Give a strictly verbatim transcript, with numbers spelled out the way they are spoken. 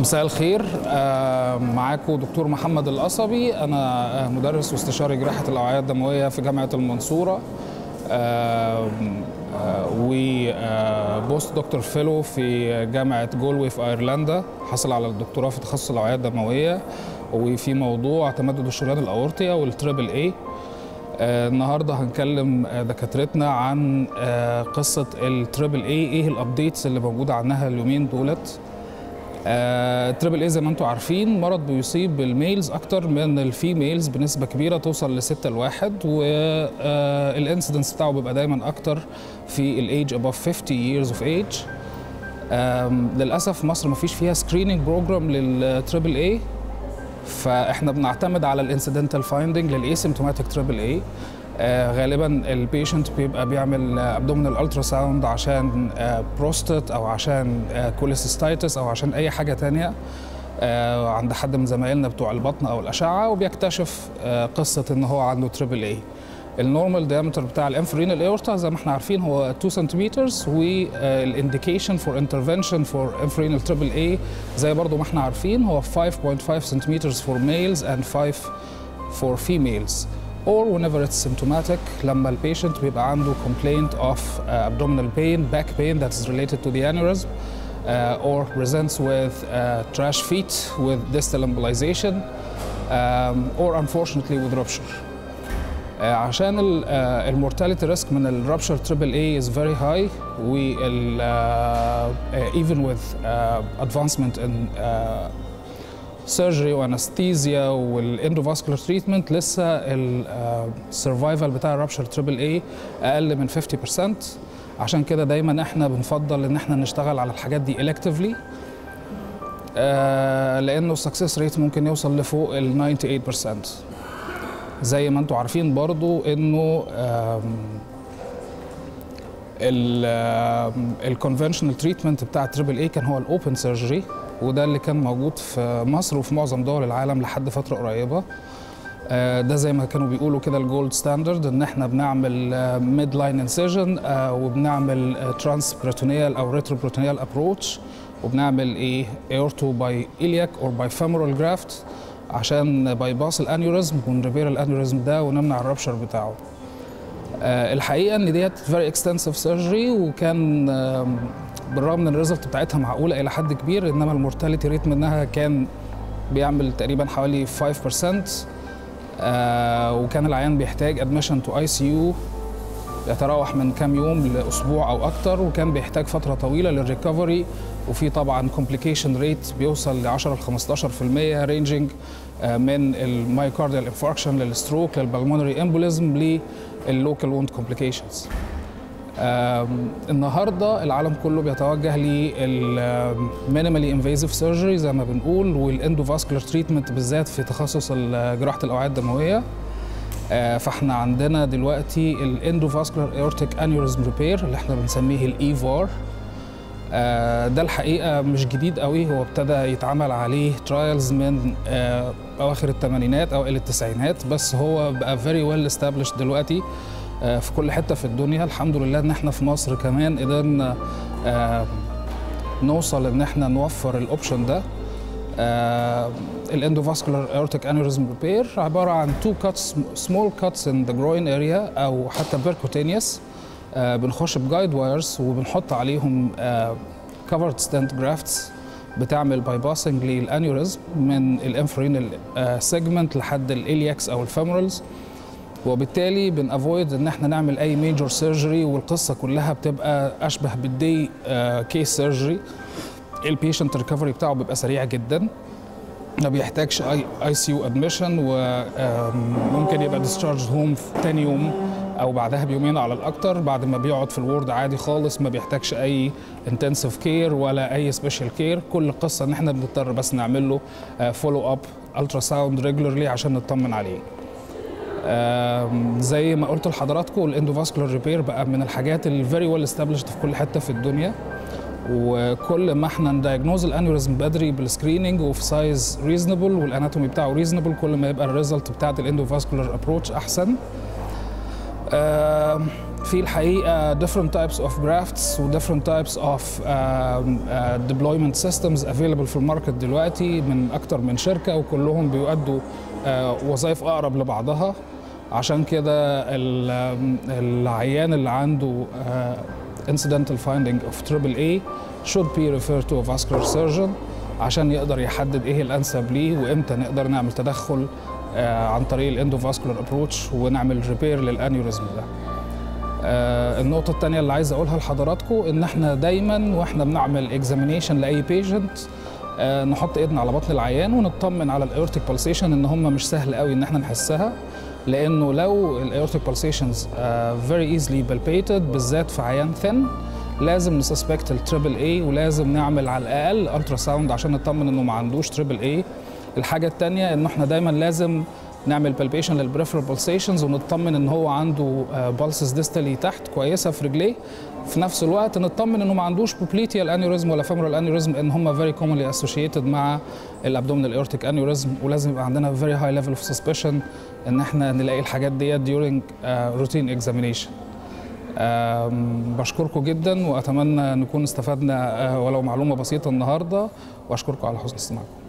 مساء الخير. معاكم دكتور محمد القصبي. أنا مدرس واستشاري جراحة الأوعية الدموية في جامعة المنصورة، وبوست دكتور فيلو في جامعة جولوي في أيرلندا. حصل على الدكتوراه في تخصص الأوعية الدموية وفي موضوع تمدد الشريان الأورطية والتريبل اي. النهارده هنكلم دكاترتنا عن قصة التريبل اي، ايه الابديتس اللي موجودة عنها اليومين دولت. التريبل اي زي ما انتم عارفين مرض بيصيب الميلز اكتر من الفيميلز بنسبه كبيره توصل لستة لواحد، والانسيدنس بتاعه بيبقى دايما اكتر في الايج above fifty years of age. للاسف مصر ما فيش فيها سكريننج بروجرام للتريبل اي، فاحنا بنعتمد على الانسيدنتال فايندنج للاسيمتوماتيك تريبل اي. آه غالبا البيشنت بيبقى بيعمل ابدومينال الترا ساوند عشان آه بروستات او عشان آه كوليسيستايتس او عشان اي حاجه تانية آه عند حد من زمايلنا بتوع البطن او الاشعه، وبيكتشف آه قصه ان هو عنده تريبل اي. النورمال دايمتر بتاع الانفرينال ايورتا زي ما احنا عارفين هو two سنتيمتر، والانديكيشن فور انترفنشن فور انفرينال تريبل اي زي برضو ما احنا عارفين هو five point five سنتيمتر for males and five for females. or whenever it's symptomatic لما البيشنت بيبقى عنده complaint of uh, abdominal pain, back pain that is related to the aneurysm, uh, or presents with uh, trash feet with distal embolization, um, or unfortunately with rupture. Uh, عشان المورتاليتي ريسك من الرابشر تريبل اي is very high، و uh, uh, even with uh, advancement in uh, سيرجري وانستيزيا والاندوفاسكولار تريتمنت لسه السرفايفل بتاع الرابشر تريبل اي اقل من fifty percent. عشان كده دايما احنا بنفضل ان احنا نشتغل على الحاجات دي الكتيفلي، آه لانه السكسس ريت ممكن يوصل لفوق ال ninety-eight percent. زي ما انتم عارفين برضو انه الكونفنشنال تريتمنت بتاع التريبل اي كان هو الاوبن سيرجري، وده اللي كان موجود في مصر وفي معظم دول العالم لحد فتره قريبه. ده زي ما كانوا بيقولوا كده الجولد ستاندرد، ان احنا بنعمل ميد لاين انسيجن وبنعمل ترانس بريتونيال او ريترو بريتونيال ابروتش، وبنعمل ايه ايورتو باي إلياك اور باي فيمورال جرافت عشان باي باس الانيوريزم ونريبير الانيوريزم ده ونمنع الرابشر بتاعه. الحقيقه ان ديت فيري اكستنسيف سيرجري، وكان بالرغم من الريزلت بتاعتها معقوله الى حد كبير، انما المورتاليتي ريت منها كان بيعمل تقريبا حوالي five percent، آه وكان العيان بيحتاج ادميشن تو اي سي يو يتراوح من كام يوم لاسبوع او اكتر، وكان بيحتاج فتره طويله للريكفري، وفي طبعا كومبليكيشن ريت بيوصل ل عشرة ل خمستاشر بالمية رينجينج آه من المايوكارديال انفاركشن للستروك للبلمونري امبوليزم لللوكال ووند كومبليكيشنز. النهارده العالم كله بيتوجه للمينيمالي انفيزيف سيرجري زي ما بنقول، والاندوفاسكولار تريتمنت بالذات في تخصص جراحه الاوعيه الدمويه. فاحنا عندنا دلوقتي الاندوفاسكولار ايورتيك انيوريزم ريبير اللي احنا بنسميه الاي فار. ده الحقيقه مش جديد قوي، هو ابتدى يتعمل عليه ترايلز من اواخر الثمانينات او الى التسعينات، بس هو بقى فيري ويل استابليشد دلوقتي في كل حته في الدنيا. الحمد لله ان احنا في مصر كمان قدرنا نوصل ان احنا نوفر الاوبشن ده. الاندوفاسكولار ايورتيك انيوريزم ريبير عباره عن تو كاتس سمول كاتس ان ذا جروين اريا او حتى بيركوتينيوس، بنخش بجايد وايرز وبنحط عليهم كفرد ستنت جرافتس بتعمل باي باسنج للانيوريزم من الانفرينال سيجمنت لحد الالياكس او الفيمورالز، وبالتالي بنافويد ان احنا نعمل اي ميجور سيرجري، والقصه كلها بتبقى اشبه بالدي كيس سيرجري. البيشنت ريكفري بتاعه بيبقى سريع جدا، ما بيحتاجش اي اي سي يو ادميشن، وممكن يبقى ديسشارج هوم في تاني يوم او بعدها بيومين على الاكتر، بعد ما بيقعد في الورد عادي خالص، ما بيحتاجش اي انتنسيف كير ولا اي سبيشال كير. كل القصه ان احنا بنضطر بس نعمل له فولو اب الترا ساوند ريجولرلي عشان نطمن عليه. زي ما قلت لحضراتكم الاندوفاسكولار ريبير بقى من الحاجات الفيري ويل استابليشد في كل حته في الدنيا، وكل ما احنا ندايجنوز الانيوريزم بدري بالسكريننج وفي سايز ريزونبل والاناتومي بتاعه ريزونبل، كل ما يبقى الريزلت بتاعت الاندوفاسكولار ابروتش احسن. آه في الحقيقة different types of grafts و different types of uh, uh, deployment systems available في الماركت دلوقتي من أكتر من شركة، وكلهم بيؤدوا uh, وظائف أقرب لبعضها. عشان كده العيان اللي عنده uh, incidental finding of triple A should be referred to a vascular surgeon عشان يقدر يحدد إيه الأنسب ليه وإمتى نقدر نعمل تدخل uh, عن طريق الاندوفاسكولار ابروتش ونعمل ريبير للأنيوريزم ده. آه النقطة الثانية اللي عايز أقولها لحضراتكم إن إحنا دايماً وإحنا بنعمل إكزامينيشن لأي بيشنت آه نحط إيدنا على بطن العيان ونطمن على الأورتيك بالسيشن إن هم مش سهل قوي إن إحنا نحسها، لأنه لو الأورتيك بالسيشنز very easily palpated بالذات في عيان ثن لازم نسسبكت التريبل اي، ولازم نعمل على الأقل ألترا ساوند عشان نطمن إنه ما عندوش تريبل اي. الحاجة الثانية إنه إحنا دايماً لازم نعمل بالبيشن للبريفرال بالسيشنز ونطمن ان هو عنده بالسز ديستالي تحت كويسه في رجليه، في نفس الوقت نطمن انه ما عندوش بوبليتيال انيوريزم ولا فيمورال انيوريزم، ان هم فيري كومنلي اسوشيتد مع الابدومينال اورتيك انيوريزم، ولازم يبقى عندنا فيري هاي ليفل اوف سسبشن ان احنا نلاقي الحاجات ديت during روتين اكزامينيشن. بشكركم جدا واتمنى نكون استفدنا ولو معلومه بسيطه النهارده، واشكركم على حسن استماعكم.